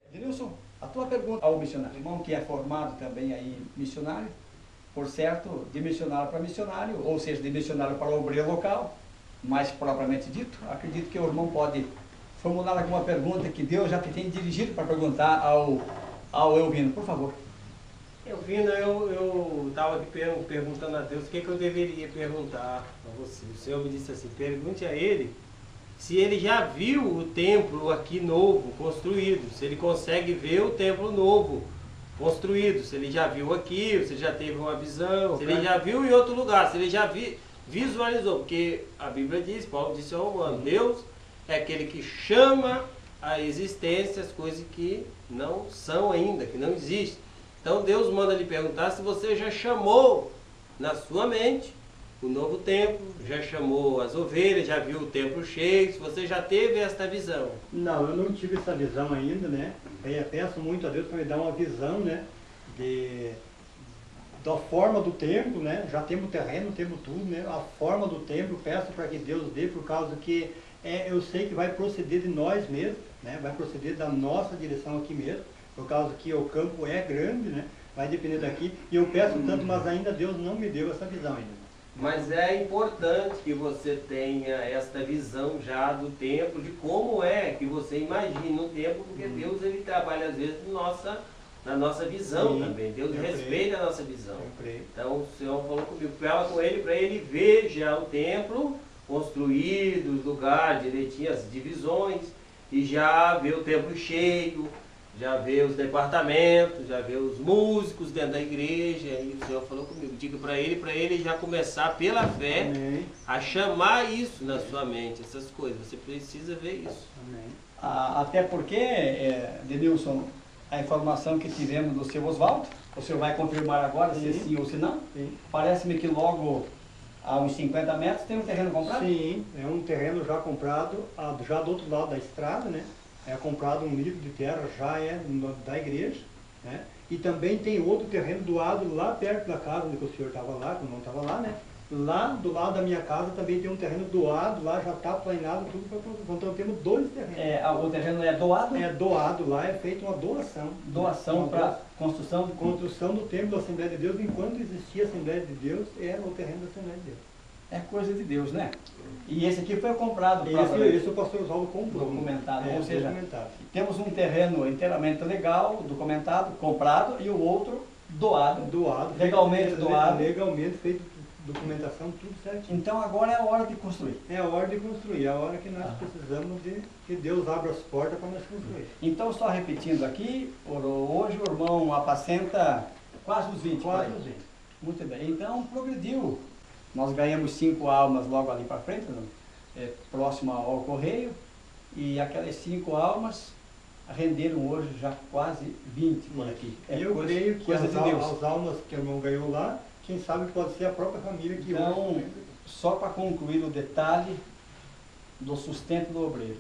Denilson, a tua pergunta ao missionário, irmão que é formado também aí missionário, por certo, de missionário para missionário, ou seja, de missionário para obreiro local, mais propriamente dito, acredito que o irmão pode formular alguma pergunta que Deus já te tem dirigido para perguntar ao Elvino, por favor. Elvino, eu estava perguntando a Deus o que eu deveria perguntar a você. O Senhor me disse assim, pergunte a ele se ele já viu o templo aqui novo, construído, se ele consegue ver o templo novo construído, se ele já viu aqui, se ele já teve uma visão, se ele já viu em outro lugar, se ele já visualizou, porque a Bíblia diz, Paulo disse ao Romano, Deus é aquele que chama à existência as coisas que não são ainda, que não existem. Então Deus manda lhe perguntar se você já chamou na sua mente o novo templo, já chamou as ovelhas, já viu o templo cheio, se você já teve esta visão. Não, eu não tive essa visão ainda, né? Eu peço muito a Deus para me dar uma visão, né? Da forma do templo, né? Já temos o terreno, temos tudo, né? A forma do templo, peço para que Deus dê, por causa que eu sei que vai proceder de nós mesmos, né? Vai proceder da nossa direção aqui mesmo, por causa que o campo é grande, né? Vai depender daqui. E eu peço tanto, mas ainda Deus não me deu essa visão ainda. Mas é importante que você tenha esta visão já do templo, de como é que você imagina o templo, porque Deus ele trabalha às vezes na nossa visão. Sim, também. Deus respeita a nossa visão. Então o Senhor falou comigo, fala com ele para ele ver já o templo construído, os lugares direitinho, as divisões, e já ver o templo cheio, já ver os departamentos, já ver os músicos dentro da igreja. E o Senhor falou comigo, diga para ele já começar pela fé, amém, a chamar isso na sua mente, essas coisas. Você precisa ver isso. Amém. Até porque, Denilson, a informação que tivemos do seu Oswaldo, o senhor vai confirmar agora se sim ou se não? Parece-me que logo a uns 50 metros tem um terreno comprado? Sim, é um terreno já comprado, já do outro lado da estrada, né? É comprado um livro de terra, já é da igreja, né? E também tem outro terreno doado lá perto da casa onde o senhor estava lá, quando não estava lá, né? Lá do lado da minha casa também tem um terreno doado, lá já está planeado tudo, então temos 2 terrenos. O terreno é doado? É doado, lá é feita uma doação. Doação para construção? Construção do templo da Assembleia de Deus, enquanto existia a Assembleia de Deus, era o terreno da Assembleia de Deus. É coisa de Deus, né? E esse aqui foi comprado. Esse o pastor Oswaldo comprou. Documentado, ou seja, temos um terreno inteiramente legal, documentado, comprado, e o outro doado. Legalmente doado. Legalmente feito, documentação, tudo certinho. Então agora é a hora de construir. É a hora de construir, é a hora que nós precisamos de que Deus abra as portas para nós construir. Então, só repetindo aqui, hoje o irmão apacenta quase os 20. Quase os 20. Muito bem, então progrediu. Nós ganhamos 5 almas logo ali para frente, próximo ao correio, e aquelas 5 almas renderam hoje já quase 20 por aqui. Eu creio que as almas que o irmão ganhou lá, quem sabe pode ser a própria família que então, hoje... Só para concluir o detalhe do sustento do obreiro.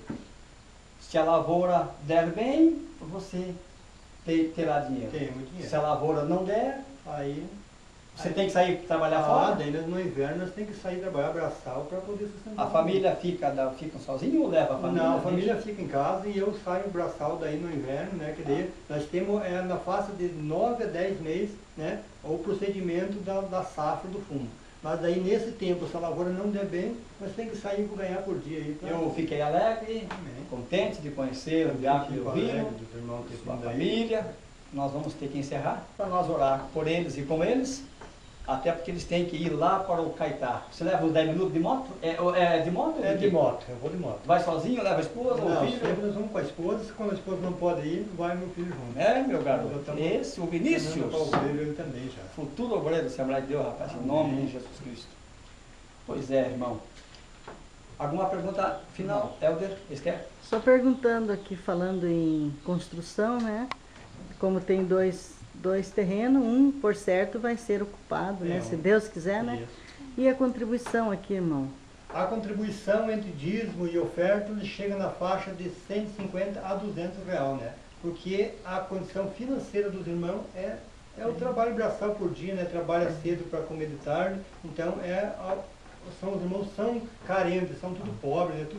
Se a lavoura der bem, você terá dinheiro. Tem muito dinheiro. Se a lavoura não der, aí... Você tem que sair trabalhar fora? Daí no inverno nós temos que sair trabalhar braçal para poder sustentar. A família fica sozinha ou leva a família? Não, a família fica em casa e eu saio braçal daí no inverno, né? Que daí nós temos na faixa de 9 a 10 meses, né? O procedimento da safra do fumo. Mas daí nesse tempo, se a lavoura não der bem, nós temos que sair para ganhar por dia. Aí, eu fiquei alegre, contente de conhecer o diácono Elvino, sua família. Nós vamos ter que encerrar para nós orar por eles e com eles. Até porque eles têm que ir lá para o Caetá. Você leva uns 10 minutos de moto? É de moto? É de moto, eu vou de moto. Vai sozinho, leva a esposa ou o filho? Sempre nós vamos com a esposa, quando a esposa não pode ir, vai meu filho junto. É, meu garoto. Esse, o Vinícius. Ele também já. Futuro obreiro da Assembleia de Deus, rapaz, em nome de Jesus Cristo. Pois é, irmão. Alguma pergunta final, Helder? Esther? Só perguntando aqui, falando em construção, né? Como tem dois terrenos, um, por certo, vai ser ocupado, né? Se Deus quiser, né? E a contribuição aqui, irmão? A contribuição entre dízimo e oferta chega na faixa de 150 a 200 reais, né? Porque a condição financeira dos irmãos é o trabalho braçal por dia, né? Trabalha cedo para comer de tarde, então os irmãos são carentes, são tudo pobres,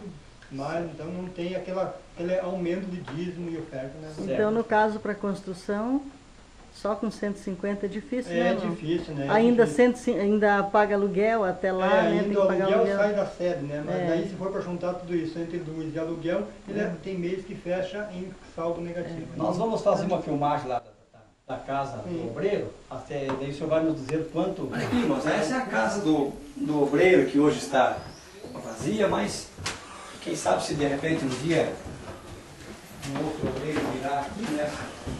mas então não tem aquele aumento de dízimo e oferta, né? Então, no caso, para construção, só com 150 é difícil, né? É Não? difícil, né? Ainda, difícil. ainda paga aluguel até lá, né? Tem Ainda que o pagar aluguel sai da sede, né? Mas É. daí se for para juntar tudo isso entre luz e aluguel, ele tem mês que fecha em saldo negativo. Nós vamos fazer uma filmagem lá da casa do obreiro, até daí o senhor vai nos dizer quanto... Aqui, moça, essa é a casa do obreiro que hoje está vazia, mas quem sabe se de repente um dia um outro obreiro virá aqui, né?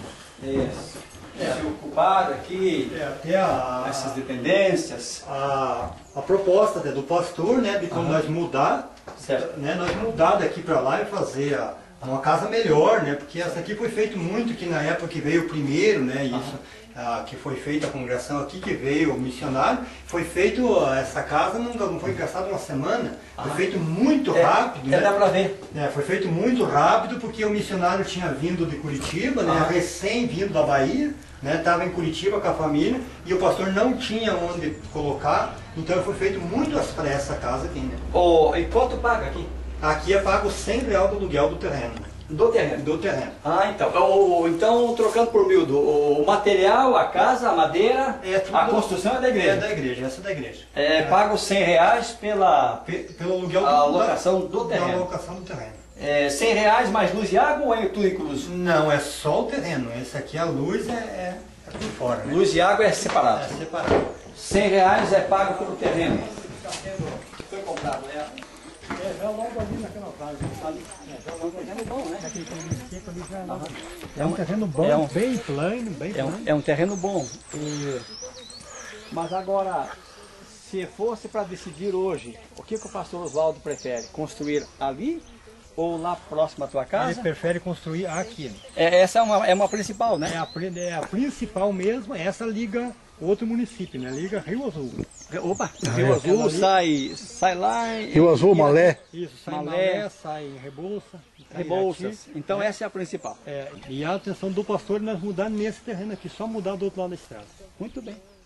Se ocupar aqui, Até essas dependências. a proposta do pastor, né, de quando nós mudar, Certo. né, nós mudar daqui para lá e fazer uma casa melhor, né, porque essa aqui foi feito muito que na época que veio o primeiro, né, isso, que foi feita a congregação aqui, que veio o missionário, foi feito, essa casa não foi gastada uma semana, foi feito muito rápido, né? Dá para ver. Foi feito muito rápido porque o missionário tinha vindo de Curitiba, né, recém-vindo da Bahia, né, estava em Curitiba com a família e o pastor não tinha onde colocar, então foi feito muito às pressas a casa aqui, né. E quanto paga aqui? Aqui é pago R$100 do aluguel do terreno. Né? Do terreno. Do terreno. Então. Então, trocando por miúdo, o material, a casa, a madeira, tudo a construção é da igreja. É da igreja, essa é da igreja. Paga os R$100 pelo aluguel a locação do terreno. Da locação do terreno. R$100 mais luz e água ou é tudo incluso? Não, é só o terreno. Esse aqui, a luz é por fora. Né? Luz e água é separado. É separado. R$100 é pago pelo terreno. Foi comprado, Já logo ali naquela casa. É um terreno bom, né? É um terreno bom, bem plano, bem plano. É um terreno bom. Mas agora, se fosse para decidir hoje, o que o pastor Oswaldo prefere? Construir ali ou lá próximo à tua casa? Ele prefere construir aqui. Essa é uma principal, né? É a principal mesmo, essa liga outro município, né? Liga Rio Azul. Opa, Rio Azul sai lá em... Rio Azul, Malé. Isso, sai em Malé, Malé, sai em Rebouças. Rebouças. Então essa é a principal. E a atenção do pastor é nós mudar nesse terreno aqui, só mudar do outro lado da estrada. Muito bem.